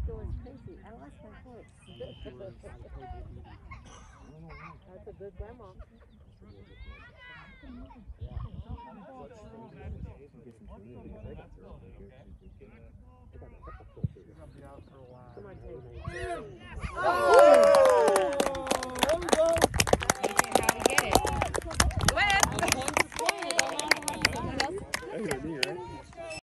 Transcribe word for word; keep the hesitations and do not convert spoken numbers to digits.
goes crazy. I lost my horse. That's a good grandma. Yeah. What's the